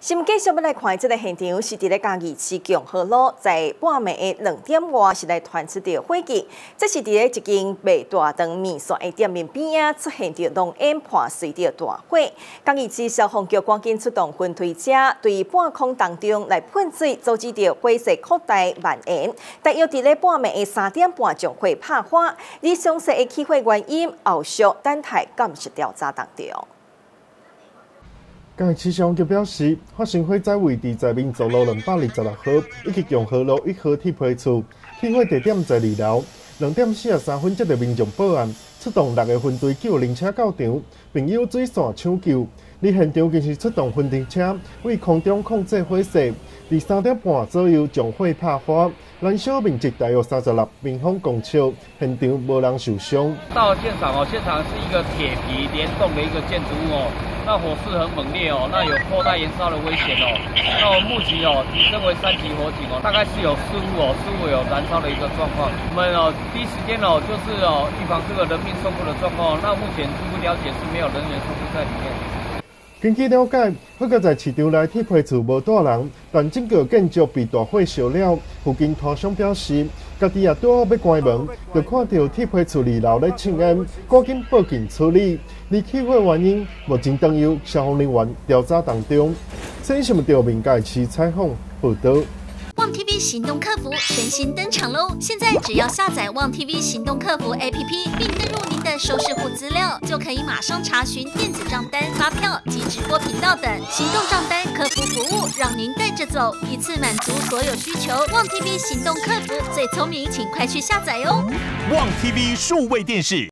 先继续要来看这个现场，是伫咧嘉义市强和路，在半暝的2点外，是来传出着火警。这是伫咧一间卖大肠面线的店面边啊，出现着浓烟破碎着大火。嘉义市消防局赶紧出动分推车，对半空当中来喷水，阻止着火势扩大蔓延。但又伫咧半暝的3点半将火拍花，而详细的起火原因后续等待监视调查当中。 嘉义市消防局表示，发生火灾位置在民族路226号以及强和路1号铁皮厝，起火地点在2楼。2点43分接到民众报案，出动6个分队救灵车到场，并有水线抢救。伫现场更是出动分队车为空中控制火势，伫3点半左右将火拍花。燃烧面积大约36平方公尺，现场无人受伤。 到了现场现场是一个铁皮联动的一个建筑物那火势很猛烈那有扩大燃烧的危险那我目前提升为3级火警大概是有失误有燃烧的一个状况。我们第一时间就是预防这个人命受苦的状况。那目前初步了解是没有人员受苦在里面。 根据了解，火灾在市场内铁皮厝无大人，但整个建筑被大火烧了。附近摊商表示，家己也拄好要关门，就看到铁皮厝2楼咧呛烟，赶紧报警处理。而起火原因，目前当由消防人员调查当中。新新闻调民嘉义市采访报道。 旺 TV 行动客服全新登场喽！现在只要下载旺 TV 行动客服 APP， 并登入您的收视户资料，就可以马上查询电子账单、发票及直播频道等行动账单客服服务，让您带着走，一次满足所有需求。旺 TV 行动客服最聪明，请快去下载哦！ 旺 TV 数位电视。